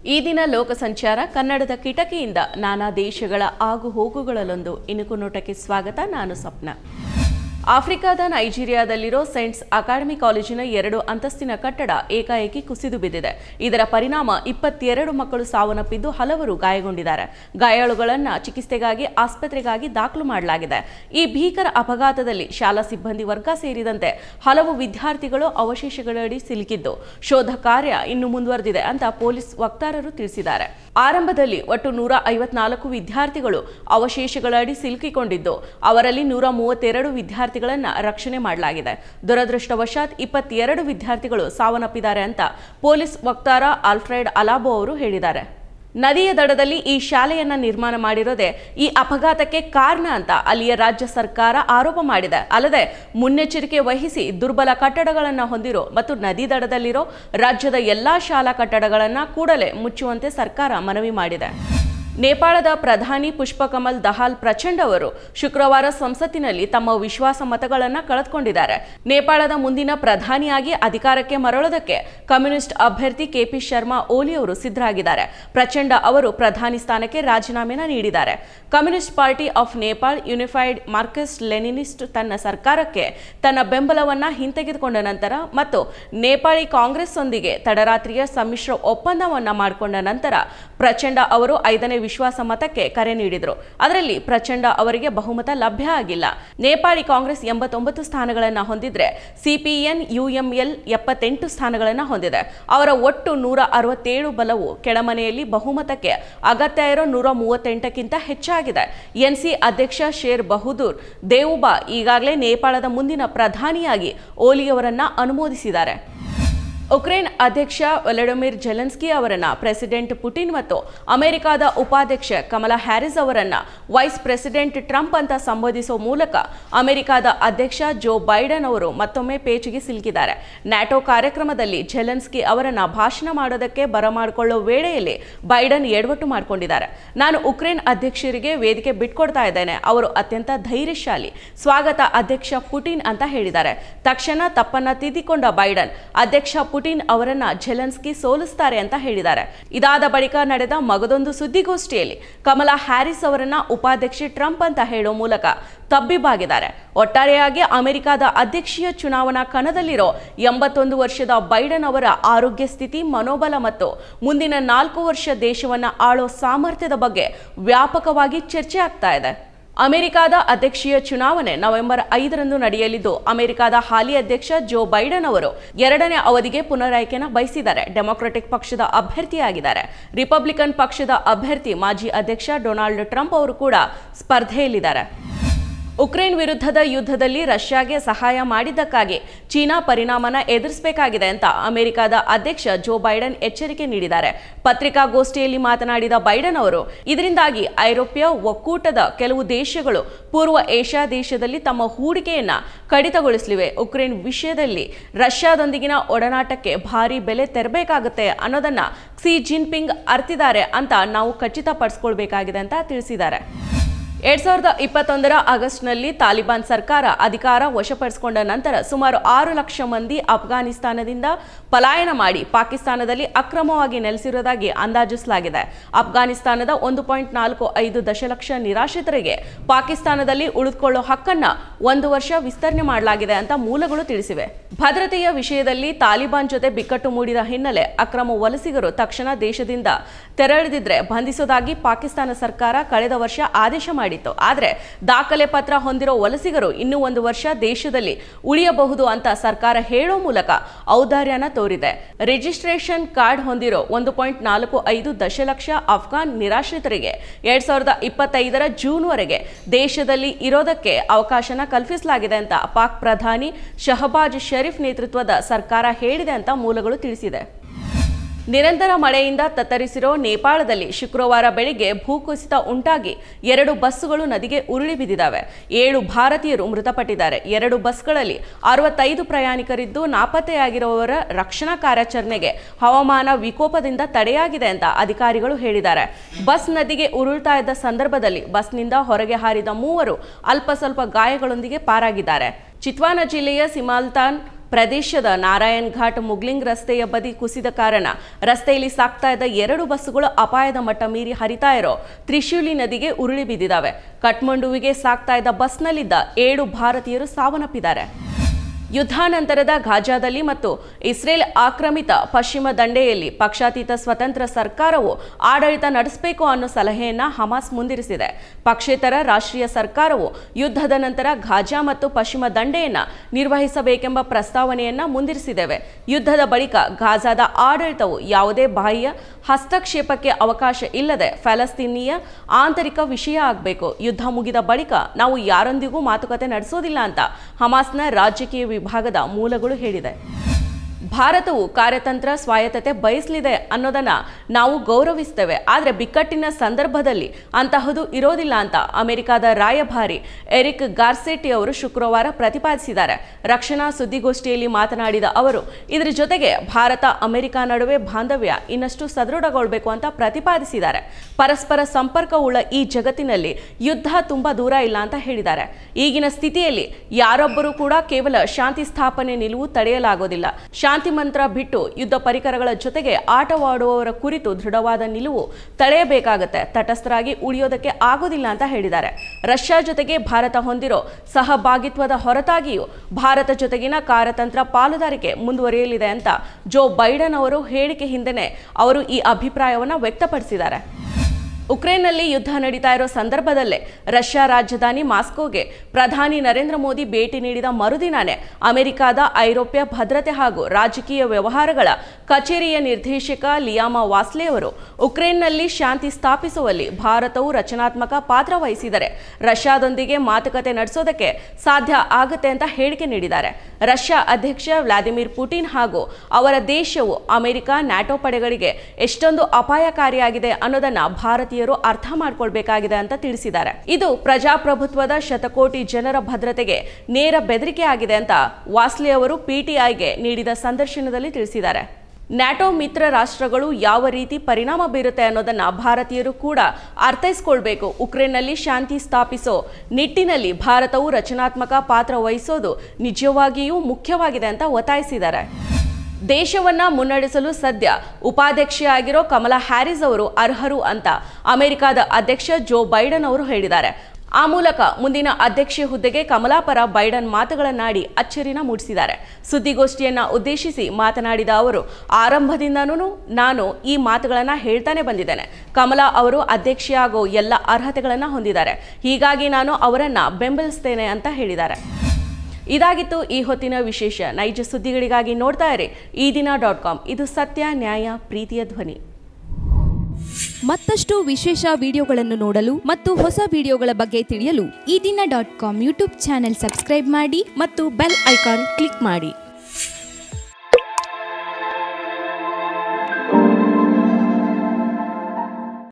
ಈ ದಿನ ಲೋಕ ಸಂಚಾರ ಕನ್ನಡದ ಕಿಟಕಿಯಿಂದ ನಾನಾ ದೇಶಗಳ ಆಗು ಹೋಗುಗಳಲ್ಲೊಂದು ಇಣುಕು ನೋಟಕ್ಕೆ ಸ್ವಾಗತ. ನಾನು ಸ್ವಪ್ನ. ಆಫ್ರಿಕಾದ ನೈಜೀರಿಯಾದಲ್ಲಿರೋ ಸೈನ್ಸ್ ಅಕಾಡೆಮಿ ಕಾಲೇಜಿನ 2 ಅಂತಸ್ತಿನ ಕಟ್ಟಡ ಏಕಾಏಕಿ ಕುಸಿದು ಬಿದ್ದಿದೆ. ಇದರ ಪರಿಣಾಮ 22 ಮಕ್ಕಳು ಸಾವನ್ನಪ್ಪಿದ್ದು ಹಲವರು ಗಾಯಗೊಂಡಿದ್ದಾರೆ. ಗಾಯಾಳುಗಳನ್ನು ಚಿಕಿತ್ಸೆಗಾಗಿ ಆಸ್ಪತ್ರೆಗಾಗಿ ದಾಖಲು ಮಾಡಲಾಗಿದೆ. ಈ ಭೀಕರ ಅಪಘಾತದಲ್ಲಿ ಶಾಲಾ ಸಿಬ್ಬಂದಿ ವರ್ಗ ಸೇರಿದಂತೆ ಹಲವು ವಿದ್ಯಾರ್ಥಿಗಳು ಅವಶೇಷಗಳಡಿ ಸಿಲುಕಿದ್ದು ಶೋಧ ಕಾರ್ಯ ಇನ್ನು ಮುಂದುವರೆದಿದೆ ಅಂತ ಪೊಲೀಸ್ ವಕ್ತಾರರು ತಿಳಿಸಿದ್ದಾರೆ. ಆರಂಭದಲ್ಲಿ ಒಟ್ಟು 154 ವಿದ್ಯಾರ್ಥಿಗಳು ಅವಶೇಷಗಳಡಿ ಸಿಲುಕಿಕೊಂಡಿದ್ದು ಅವರಲ್ಲಿ 132 ವಿದ್ಯಾರ್ಥಿಗಳನ್ನು ರಕ್ಷಣೆ ಮಾಡಲಾಗಿದೆ. ದುರದೃಷ್ಟವಶಾತ್ 22 ವಿದ್ಯಾರ್ಥಿಗಳು ಸಾವನ್ನಪ್ಪಿದ್ದಾರೆ ಅಂತ ಪೊಲೀಸ್ ವಕ್ತಾರ ಆಲ್ಫ್ರೆಡ್ ಅಲಾಬೋ ಅವರು ಹೇಳಿದ್ದಾರೆ. ನದಿಯ ದಡದಲ್ಲಿ ಈ ಶಾಲೆಯನ್ನ ನಿರ್ಮಾಣ ಮಾಡಿರೋದೇ ಈ ಅಪಘಾತಕ್ಕೆ ಕಾರಣ ಅಂತ ಅಲ್ಲಿಯ ರಾಜ್ಯ ಸರ್ಕಾರ ಆರೋಪ ಮಾಡಿದೆ. ಅಲ್ಲದೆ ಮುನ್ನೆಚ್ಚರಿಕೆ ವಹಿಸಿ ದುರ್ಬಲ ಕಟ್ಟಡಗಳನ್ನು ಹೊಂದಿರೋ ಮತ್ತು ನದಿ ದಡದಲ್ಲಿರೋ ರಾಜ್ಯದ ಎಲ್ಲಾ ಶಾಲಾ ಕಟ್ಟಡಗಳನ್ನು ಕೂಡಲೇ ಮುಚ್ಚುವಂತೆ ಸರ್ಕಾರ ಮನವಿ ಮಾಡಿದೆ. ನೇಪಾಳದ ಪ್ರಧಾನಿ ಪುಷ್ಪಕಮಲ್ ದಹಾಲ್ ಪ್ರಚಂಡ್ ಅವರು ಶುಕ್ರವಾರ ಸಂಸತ್ತಿನಲ್ಲಿ ತಮ್ಮ ವಿಶ್ವಾಸ ಮತಗಳನ್ನು ಕಳೆದುಕೊಂಡಿದ್ದಾರೆ. ನೇಪಾಳದ ಮುಂದಿನ ಪ್ರಧಾನಿಯಾಗಿ ಅಧಿಕಾರಕ್ಕೆ ಮರಳೋದಕ್ಕೆ ಕಮ್ಯುನಿಸ್ಟ್ ಅಭ್ಯರ್ಥಿ ಕೆಪಿ ಶರ್ಮಾ ಓಲಿ ಅವರು ಸಿದ್ಧರಾಗಿದ್ದಾರೆ. ಪ್ರಚಂಡ ಅವರು ಪ್ರಧಾನಿ ಸ್ಥಾನಕ್ಕೆ ರಾಜೀನಾಮೆನ ನೀಡಿದ್ದಾರೆ. Communist party of Nepal unified Marxist Leninist ತನ್ನ ಸರ್ಕಾರಕ್ಕೆ ತನ್ನ ಬೆಂಬಲವನ್ನ ಹಿಂತೆಗೆದುಕೊಂಡ ನಂತರ ಮತ್ತು ನೇಪಾಳಿ ಕಾಂಗ್ರೆಸ್ ಒಂದಿಗೆ ತಡರಾತ್ರಿಯ ಸಮ್ಮಿಶ್ರ ಒಪ್ಪಂದವನ್ನ ಮಾಡಿಕೊಂಡ ನಂತರ ಪ್ರಚಂಡ ಅವರು 5ನೇ ವಿಶ್ವಾಸ ಮತಕ್ಕೆ ಕರೆ ನೀಡಿದರು. ಅದರಲ್ಲಿ ಪ್ರಚಂಡ ಅವರಿಗೆ ಬಹುಮತ ಲಭ್ಯ ಆಗಿಲ್ಲ. ನೇಪಾಳಿ ಕಾಂಗ್ರೆಸ್ 89 ಸ್ಥಾನಗಳನ್ನು ಹೊಂದಿದ್ರೆ ಸಿಪಿಎನ್ ಯುಎಂಎಲ್ 78 ಸ್ಥಾನಗಳನ್ನು ಹೊಂದಿದೆ. ಅವರ ಒಟ್ಟು 167 ಬಲವು ಕೆಳಮನೆಯಲ್ಲಿ ಬಹುಮತಕ್ಕೆ ಅಗತ್ಯ ಇರೋ 138ಕ್ಕಿಂತ ಹೆಚ್ಚಾಗಿದೆ. ಎನ್ಸಿ ಅಧ್ಯಕ್ಷ ಶೇರ್ ಬಹದ್ದೂರ್ ದೇವುಬಾ ಈಗಾಗಲೇ ನೇಪಾಳದ ಮುಂದಿನ ಪ್ರಧಾನಿಯಾಗಿ ಓಲಿಯವರನ್ನ ಅನುಮೋದಿಸಿದ್ದಾರೆ. ಉಕ್ರೇನ್ ಅಧ್ಯಕ್ಷ ವ್ಲಾಡಿಮಿರ್ ಜೆಲೆನ್ಸ್ಕಿ ಅವರನ್ನ ಪ್ರೆಸಿಡೆಂಟ್ ಪುಟಿನ್ ಮತ್ತು ಅಮೆರಿಕದ ಉಪಾಧ್ಯಕ್ಷ ಕಮಲಾ ಹ್ಯಾರಿಸ್ ಅವರನ್ನ ವೈಸ್ ಪ್ರೆಸಿಡೆಂಟ್ ಟ್ರಂಪ್ ಅಂತ ಸಂಬೋಧಿಸುವ ಮೂಲಕ ಅಮೆರಿಕದ ಅಧ್ಯಕ್ಷ ಜೋ ಬೈಡನ್ ಅವರು ಮತ್ತೊಮ್ಮೆ ಪೇಚಿಗೆ ಸಿಲುಕಿದ್ದಾರೆ. ನ್ಯಾಟೋ ಕಾರ್ಯಕ್ರಮದಲ್ಲಿ ಜೆಲೆನ್ಸ್ಕಿ ಅವರನ್ನ ಭಾಷಣ ಮಾಡೋದಕ್ಕೆ ಬರಮಾಡಿಕೊಳ್ಳೋ ವೇಳೆಯಲ್ಲಿ ಬೈಡನ್ ಎಡವಟ್ಟು ಮಾಡಿಕೊಂಡಿದ್ದಾರೆ. ನಾನು ಉಕ್ರೇನ್ ಅಧ್ಯಕ್ಷರಿಗೆ ವೇದಿಕೆ ಬಿಟ್ಕೊಡ್ತಾ ಇದ್ದೇನೆ, ಅವರು ಅತ್ಯಂತ ಧೈರ್ಯಶಾಲಿ, ಸ್ವಾಗತ ಅಧ್ಯಕ್ಷ ಪುಟಿನ್ ಅಂತ ಹೇಳಿದ್ದಾರೆ. ತಕ್ಷಣ ತಪ್ಪನ್ನ ತಿದ್ದಿಕೊಂಡ ಬೈಡನ್ ಅಧ್ಯಕ್ಷ ಪುಟಿನ್ ಅವರನ್ನ ಜೆಲೆನ್ಸ್ಕಿ ಸೋಲಿಸ್ತಾರೆ ಅಂತ ಹೇಳಿದ್ದಾರೆ. ಇದಾದ ಬಳಿಕ ನಡೆದ ಮಗದೊಂದು ಸುದ್ದಿಗೋಷ್ಠಿಯಲ್ಲಿ ಕಮಲಾ ಹ್ಯಾರಿಸ್ ಅವರನ್ನ ಉಪಾಧ್ಯಕ್ಷೆ ಟ್ರಂಪ್ ಅಂತ ಹೇಳೋ ಮೂಲಕ ತಬ್ಬಿಬಾಗಿದ್ದಾರೆ. ಒಟ್ಟಾರೆಯಾಗಿ ಅಮೆರಿಕದ ಅಧ್ಯಕ್ಷೀಯ ಚುನಾವಣಾ ಕಣದಲ್ಲಿರೋ 81 ವರ್ಷದ ಬೈಡನ್ ಅವರ ಆರೋಗ್ಯ ಸ್ಥಿತಿ, ಮನೋಬಲ ಮತ್ತು ಮುಂದಿನ 4 ವರ್ಷ ದೇಶವನ್ನ ಆಳೋ ಸಾಮರ್ಥ್ಯದ ಬಗ್ಗೆ ವ್ಯಾಪಕವಾಗಿ ಚರ್ಚೆ ಆಗ್ತಾ ಇದೆ. ಅಮೆರಿಕದ ಅಧ್ಯಕ್ಷೀಯ ಚುನಾವಣೆ ನವೆಂಬರ್ 5ರಂದು ನಡೆಯಲಿದ್ದು ಅಮೆರಿಕದ ಹಾಲಿ ಅಧ್ಯಕ್ಷ ಜೋ ಬೈಡನ್ ಅವರು 2ನೇ ಅವಧಿಗೆ ಪುನರಾಯ್ಕೆನ ಬಯಸಿದ್ದಾರೆ. ಡೆಮೊಕ್ರೆಟಿಕ್ ಪಕ್ಷದ ಅಭ್ಯರ್ಥಿಯಾಗಿದ್ದಾರೆ. ರಿಪಬ್ಲಿಕನ್ ಪಕ್ಷದ ಅಭ್ಯರ್ಥಿ ಮಾಜಿ ಅಧ್ಯಕ್ಷ ಡೊನಾಲ್ಡ್ ಟ್ರಂಪ್ ಅವರು ಕೂಡ ಸ್ಪರ್ಧೆಯಲ್ಲಿದ್ದಾರೆ. ಉಕ್ರೇನ್ ವಿರುದ್ಧದ ಯುದ್ಧದಲ್ಲಿ ರಷ್ಯಾಗೆ ಸಹಾಯ ಮಾಡಿದ್ದಕ್ಕಾಗಿ ಚೀನಾ ಪರಿಣಾಮನ ಎದುರಿಸಬೇಕಾಗಿದೆ ಅಂತ ಅಮೆರಿಕದ ಅಧ್ಯಕ್ಷ ಜೋ ಬೈಡನ್ ಎಚ್ಚರಿಕೆ ನೀಡಿದ್ದಾರೆ. ಪತ್ರಿಕಾಗೋಷ್ಠಿಯಲ್ಲಿ ಮಾತನಾಡಿದ ಬೈಡನ್ ಅವರು, ಇದರಿಂದಾಗಿ ಐರೋಪ್ಯ ಒಕ್ಕೂಟದ ಕೆಲವು ದೇಶಗಳು ಪೂರ್ವ ಏಷ್ಯಾ ದೇಶದಲ್ಲಿ ತಮ್ಮ ಹೂಡಿಕೆಯನ್ನ ಕಡಿತಗೊಳಿಸಲಿವೆ. ಉಕ್ರೇನ್ ವಿಷಯದಲ್ಲಿ ರಷ್ಯಾದೊಂದಿಗಿನ ಒಡನಾಟಕ್ಕೆ ಭಾರಿ ಬೆಲೆ ತೆರಬೇಕಾಗುತ್ತೆ ಅನ್ನೋದನ್ನ ಕ್ಸಿ ಜಿನ್ಪಿಂಗ್ ಅರ್ತಿದ್ದಾರೆ ಅಂತ ನಾವು ಖಚಿತಪಡಿಸಿಕೊಳ್ಬೇಕಾಗಿದೆ ಅಂತ ತಿಳಿಸಿದ್ದಾರೆ. 2021ರ ಆಗಸ್ಟ್ನಲ್ಲಿ ತಾಲಿಬಾನ್ ಸರ್ಕಾರ ಅಧಿಕಾರ ವಶಪಡಿಸಿಕೊಂಡ ನಂತರ ಸುಮಾರು 6 ಲಕ್ಷ ಮಂದಿ ಅಫ್ಘಾನಿಸ್ತಾನದಿಂದ ಪಲಾಯನ ಮಾಡಿ ಪಾಕಿಸ್ತಾನದಲ್ಲಿ ಅಕ್ರಮವಾಗಿ ನೆಲೆಸಿರುವುದಾಗಿ ಅಂದಾಜಿಸಲಾಗಿದೆ. ಅಫ್ಘಾನಿಸ್ತಾನದ 1.45 ದಶಲಕ್ಷ ನಿರಾಶ್ರಿತರಿಗೆ ಪಾಕಿಸ್ತಾನದಲ್ಲಿ ಉಳಿದುಕೊಳ್ಳೋ ಹಕ್ಕನ್ನ 1 ವರ್ಷ ವಿಸ್ತರಣೆ ಮಾಡಲಾಗಿದೆ ಅಂತ ಮೂಲಗಳು ತಿಳಿಸಿವೆ. ಭದ್ರತೆಯ ವಿಷಯದಲ್ಲಿ ತಾಲಿಬಾನ್ ಜೊತೆ ಬಿಕ್ಕಟ್ಟು ಮೂಡಿದ ಹಿನ್ನೆಲೆ ಅಕ್ರಮ ವಲಸಿಗರು ತಕ್ಷಣ ದೇಶದಿಂದ ತೆರಳಿದಿದ್ರೆ ಬಂಧಿಸೋದಾಗಿ ಪಾಕಿಸ್ತಾನ ಸರ್ಕಾರ ಕಳೆದ ವರ್ಷ ಆದೇಶ ಮಾಡಿತ್ತು. ಆದರೆ ದಾಖಲೆ ಪತ್ರ ಹೊಂದಿರೋ ವಲಸಿಗರು ಇನ್ನೂ 1 ವರ್ಷ ದೇಶದಲ್ಲಿ ಉಳಿಯಬಹುದು ಅಂತ ಸರ್ಕಾರ ಹೇಳೋ ಮೂಲಕ ಔದಾರ್ಯನ ತೋರಿದೆ. ರಿಜಿಸ್ಟ್ರೇಷನ್ ಕಾರ್ಡ್ ಹೊಂದಿರೋ 1.45 ದಶಲಕ್ಷ ಅಫ್ಘಾನ್ ನಿರಾಶ್ರಿತರಿಗೆ 2025ರ ಜೂನ್ವರೆಗೆ ದೇಶದಲ್ಲಿ ಇರೋದಕ್ಕೆ ಅವಕಾಶನ ಕಲ್ಪಿಸಲಾಗಿದೆ ಅಂತ ಪಾಕ್ ಪ್ರಧಾನಿ ಶಹಬಾಜ್ ಶರೀಫ್ ನೇತೃತ್ವದ ಸರ್ಕಾರ ಹೇಳಿದೆ ಅಂತ ಮೂಲಗಳು ತಿಳಿಸಿದೆ. ನಿರಂತರ ಮಳೆಯಿಂದ ತತ್ತರಿಸಿರೋ ನೇಪಾಳದಲ್ಲಿ ಶುಕ್ರವಾರ ಬೆಳಿಗ್ಗೆ ಭೂಕುಸಿತ ಉಂಟಾಗಿ 2 ಬಸ್ಸುಗಳು ನದಿಗೆ ಉರುಳಿ ಬಿದ್ದಿದ್ದಾವೆ. 7 ಭಾರತೀಯರು ಮೃತಪಟ್ಟಿದ್ದಾರೆ. 2 ಬಸ್ಗಳಲ್ಲಿ 65 ಪ್ರಯಾಣಿಕರಿದ್ದು ನಾಪತ್ತೆಯಾಗಿರುವವರ ರಕ್ಷಣಾ ಕಾರ್ಯಾಚರಣೆಗೆ ಹವಾಮಾನ ವಿಕೋಪದಿಂದ ತಡೆಯಾಗಿದೆ ಅಂತ ಅಧಿಕಾರಿಗಳು ಹೇಳಿದ್ದಾರೆ. ಬಸ್ ನದಿಗೆ ಉರುಳ್ತಾ ಇದ್ದ ಸಂದರ್ಭದಲ್ಲಿ ಬಸ್ನಿಂದ ಹೊರಗೆ ಹಾರಿದ 3 ಅಲ್ಪ ಸ್ವಲ್ಪ ಗಾಯಗಳೊಂದಿಗೆ ಪಾರಾಗಿದ್ದಾರೆ. ಚಿತ್ವಾನ ಜಿಲ್ಲೆಯ ಸಿಮಾಲ್ತಾನ್ ಪ್ರದೇಶದ ನಾರಾಯಣ್ ಘಾಟ್ ಮುಗ್ಲಿಂಗ್ ರಸ್ತೆಯ ಬದಿ ಕುಸಿದ ಕಾರಣ ರಸ್ತೆಯಲ್ಲಿ ಸಾಗ್ತಾ ಇದ್ದ 2 ಬಸ್ಸುಗಳು ಅಪಾಯದ ಮಟ್ಟ ಮೀರಿ ಹರಿತಾ ಇರೋ ತ್ರಿಶೂಲಿ ನದಿಗೆ ಉರುಳಿ ಬಿದ್ದಿದ್ದಾವೆ. ಕಠ್ಮಂಡುವಿಗೆ ಸಾಗ್ತಾ ಇದ್ದ ಬಸ್ನಲ್ಲಿದ್ದ 7 ಭಾರತೀಯರು ಸಾವನ್ನಪ್ಪಿದ್ದಾರೆ. ಯುದ್ಧಾನಂತರದ ಗಾಜಾದಲ್ಲಿ ಮತ್ತು ಇಸ್ರೇಲ್ ಆಕ್ರಮಿತ ಪಶ್ಚಿಮ ದಂಡೆಯಲ್ಲಿ ಪಕ್ಷಾತೀತ ಸ್ವತಂತ್ರ ಸರ್ಕಾರವು ಆಡಳಿತ ನಡೆಸಬೇಕು ಅನ್ನೋ ಸಲಹೆಯನ್ನ ಹಮಾಸ್ ಮುಂದಿರಿಸಿದೆ. ಪಕ್ಷೇತರ ರಾಷ್ಟ್ರೀಯ ಸರ್ಕಾರವು ಯುದ್ಧದ ನಂತರ ಗಾಜಾ ಮತ್ತು ಪಶ್ಚಿಮ ದಂಡೆಯನ್ನ ನಿರ್ವಹಿಸಬೇಕೆಂಬ ಪ್ರಸ್ತಾವನೆಯನ್ನ ಮುಂದಿರಿಸಿದ್ದೇವೆ. ಯುದ್ಧದ ಬಳಿಕ ಗಾಜಾದ ಆಡಳಿತವು ಯಾವುದೇ ಬಾಹ್ಯ ಹಸ್ತಕ್ಷೇಪಕ್ಕೆ ಅವಕಾಶ ಇಲ್ಲದೆ ಫಲಸ್ತೀನಿಯ ಆಂತರಿಕ ವಿಷಯ ಆಗಬೇಕು. ಯುದ್ಧ ಮುಗಿದ ಬಳಿಕ ನಾವು ಯಾರೊಂದಿಗೂ ಮಾತುಕತೆ ನಡೆಸೋದಿಲ್ಲ ಅಂತ ಹಮಾಸ್ನ ರಾಜಕೀಯ ವಿಭಾಗದ ಮೂಲಗಳು ಹೇಳಿದೆ. ಭಾರತವು ಕಾರ್ಯತಂತ್ರ ಸ್ವಾಯತ್ತತೆ ಬಯಸಲಿದೆ ಅನ್ನೋದನ್ನ ನಾವು ಗೌರವಿಸ್ತೇವೆ. ಆದರೆ ಬಿಕ್ಕಟ್ಟಿನ ಸಂದರ್ಭದಲ್ಲಿ ಅಂತಹದು ಇರೋದಿಲ್ಲ ಅಂತ ಅಮೆರಿಕದ ರಾಯಭಾರಿ ಎರಿಕ್ ಗಾರ್ಸೆಟ್ಟಿ ಅವರು ಶುಕ್ರವಾರ ಪ್ರತಿಪಾದಿಸಿದ್ದಾರೆ. ರಕ್ಷಣಾ ಸುದ್ದಿಗೋಷ್ಠಿಯಲ್ಲಿ ಮಾತನಾಡಿದ ಅವರು ಇದರ ಜೊತೆಗೆ ಭಾರತ ಅಮೆರಿಕ ನಡುವೆ ಬಾಂಧವ್ಯ ಇನ್ನಷ್ಟು ಸದೃಢಗೊಳ್ಳಬೇಕು ಅಂತ ಪ್ರತಿಪಾದಿಸಿದ್ದಾರೆ. ಪರಸ್ಪರ ಸಂಪರ್ಕವುಳ್ಳ ಈ ಜಗತ್ತಿನಲ್ಲಿ ಯುದ್ಧ ತುಂಬಾ ದೂರ ಇಲ್ಲ ಅಂತ ಹೇಳಿದ್ದಾರೆ. ಈಗಿನ ಸ್ಥಿತಿಯಲ್ಲಿ ಯಾರೊಬ್ಬರೂ ಕೂಡ ಕೇವಲ ಶಾಂತಿ ಸ್ಥಾಪನೆ ನಿಲುವು ತಡೆಯಲಾಗೋದಿಲ್ಲ. ಶಾಂತಿ ಮಂತ್ರ ಬಿಟ್ಟು ಯುದ್ಧ ಪರಿಕರಗಳ ಜೊತೆಗೆ ಆಟವಾಡುವವರ ಕುರಿತು ದೃಢವಾದ ನಿಲುವು ತಡೆಯಬೇಕಾಗುತ್ತೆ. ತಟಸ್ಥರಾಗಿ ಉಳಿಯೋದಕ್ಕೆ ಆಗೋದಿಲ್ಲ ಅಂತ ಹೇಳಿದ್ದಾರೆ. ರಷ್ಯಾ ಜೊತೆಗೆ ಭಾರತ ಹೊಂದಿರೋ ಸಹಭಾಗಿತ್ವದ ಹೊರತಾಗಿಯೂ ಭಾರತ ಜೊತೆಗಿನ ಕಾರ್ಯತಂತ್ರ ಪಾಲುದಾರಿಕೆ ಮುಂದುವರಿಯಲಿದೆ ಅಂತ ಜೋ ಬೈಡನ್ ಅವರು ಹೇಳಿಕೆ ಹಿಂದೆನೇ ಅವರು ಈ ಅಭಿಪ್ರಾಯವನ್ನು ವ್ಯಕ್ತಪಡಿಸಿದ್ದಾರೆ. ಉಕ್ರೇನ್ನಲ್ಲಿ ಯುದ್ಧ ನಡೀತಾ ಇರೋ ಸಂದರ್ಭದಲ್ಲೇ ರಷ್ಯಾ ರಾಜಧಾನಿ ಮಾಸ್ಕೋಗೆ ಪ್ರಧಾನಿ ನರೇಂದ್ರ ಮೋದಿ ಭೇಟಿ ನೀಡಿದ ಮರುದಿನಾನೇ ಅಮೆರಿಕದ ಐರೋಪ್ಯ ಭದ್ರತೆ ಹಾಗೂ ರಾಜಕೀಯ ವ್ಯವಹಾರಗಳ ಕಚೇರಿಯ ನಿರ್ದೇಶಕ ಲಿಯಾಮ ವಾಸ್ಲೆ ಅವರು ಉಕ್ರೇನ್ನಲ್ಲಿ ಶಾಂತಿ ಸ್ಥಾಪಿಸುವಲ್ಲಿ ಭಾರತವು ರಚನಾತ್ಮಕ ಪಾತ್ರ ವಹಿಸಿದರೆ ರಷ್ಯಾದೊಂದಿಗೆ ಮಾತುಕತೆ ನಡೆಸೋದಕ್ಕೆ ಸಾಧ್ಯ ಆಗುತ್ತೆ ಅಂತ ಹೇಳಿಕೆ ನೀಡಿದ್ದಾರೆ. ರಷ್ಯಾ ಅಧ್ಯಕ್ಷ ವ್ಲಾದಿಮಿರ್ ಪುಟಿನ್ ಹಾಗೂ ಅವರ ದೇಶವು ಅಮೆರಿಕ ನ್ಯಾಟೋ ಪಡೆಗಳಿಗೆ ಎಷ್ಟೊಂದು ಅಪಾಯಕಾರಿಯಾಗಿದೆ ಅನ್ನೋದನ್ನ ಭಾರತೀಯರು ಅರ್ಥ ಮಾಡಿಕೊಳ್ಬೇಕಾಗಿದೆ ಅಂತ ತಿಳಿಸಿದ್ದಾರೆ. ಇದು ಪ್ರಜಾಪ್ರಭುತ್ವದ ಶತಕೋಟಿ ಜನರ ಭದ್ರತೆಗೆ ನೇರ ಬೆದರಿಕೆ ಆಗಿದೆ ಅಂತ ವಾಸ್ಲೆ ಅವರು ಪಿಟಿಐಗೆ ನೀಡಿದ ಸಂದರ್ಶನದಲ್ಲಿ ತಿಳಿಸಿದ್ದಾರೆ. ನ್ಯಾಟೋ ಮಿತ್ರ ರಾಷ್ಟ್ರಗಳು ಯಾವ ರೀತಿ ಪರಿಣಾಮ ಬೀರುತ್ತೆ ಅನ್ನೋದನ್ನ ಭಾರತೀಯರು ಕೂಡ ಅರ್ಥೈಸಿಕೊಳ್ಬೇಕು. ಉಕ್ರೇನ್ನಲ್ಲಿ ಶಾಂತಿ ಸ್ಥಾಪಿಸೋ ನಿಟ್ಟಿನಲ್ಲಿ ಭಾರತವು ರಚನಾತ್ಮಕ ಪಾತ್ರ ವಹಿಸೋದು ನಿಜವಾಗಿಯೂ ಮುಖ್ಯವಾಗಿದೆ ಅಂತ ಒತ್ತಾಯಿಸಿದ್ದಾರೆ. ದೇಶವನ್ನ ಮುನ್ನಡೆಸಲು ಸದ್ಯ ಉಪಾಧ್ಯಕ್ಷೆಯಾಗಿರೋ ಕಮಲಾ ಹ್ಯಾರಿಸ್ ಅವರು ಅರ್ಹರು ಅಂತ ಅಮೆರಿಕದ ಅಧ್ಯಕ್ಷ ಜೋ ಬೈಡನ್ ಅವರು ಹೇಳಿದ್ದಾರೆ. ಆ ಮೂಲಕ ಮುಂದಿನ ಅಧ್ಯಕ್ಷೆ ಹುದ್ದೆಗೆ ಕಮಲಾ ಪರ ಬೈಡನ್ ಮಾತುಗಳನ್ನಾಡಿ ಅಚ್ಚರಿನ ಮೂಡಿಸಿದ್ದಾರೆ. ಸುದ್ದಿಗೋಷ್ಠಿಯನ್ನ ಉದ್ದೇಶಿಸಿ ಮಾತನಾಡಿದ ಅವರು, ಆರಂಭದಿಂದನೂ ನಾನು ಈ ಮಾತುಗಳನ್ನ ಹೇಳ್ತಾನೆ ಬಂದಿದ್ದೇನೆ. ಕಮಲಾ ಅವರು ಅಧ್ಯಕ್ಷೆಯಾಗೋ ಎಲ್ಲ ಅರ್ಹತೆಗಳನ್ನ ಹೊಂದಿದ್ದಾರೆ. ಹೀಗಾಗಿ ನಾನು ಅವರನ್ನ ಬೆಂಬಲಿಸ್ತೇನೆ ಅಂತ ಹೇಳಿದ್ದಾರೆ. ಇದಾಗಿತ್ತು ಈ ಹೊತ್ತಿನ ವಿಶೇಷ. ನೈಜ ಸುದ್ದಿಗಳಿಗಾಗಿ ನೋಡ್ತಾ ಇರಿ ಈದಿನ.com. ಇದು ಸತ್ಯ, ನ್ಯಾಯ, ಪ್ರೀತಿಯ ಧ್ವನಿ. ಮತ್ತಷ್ಟು ವಿಶೇಷ ವಿಡಿಯೋಗಳನ್ನು ನೋಡಲು ಮತ್ತು ಹೊಸ ವಿಡಿಯೋಗಳ ಬಗ್ಗೆ ತಿಳಿಯಲು ಈದಿನ.com ಯೂಟ್ಯೂಬ್ ಚಾನೆಲ್ ಸಬ್ಸ್ಕ್ರೈಬ್ ಮಾಡಿ ಮತ್ತು ಬೆಲ್ ಐಕಾನ್ ಕ್ಲಿಕ್ ಮಾಡಿ.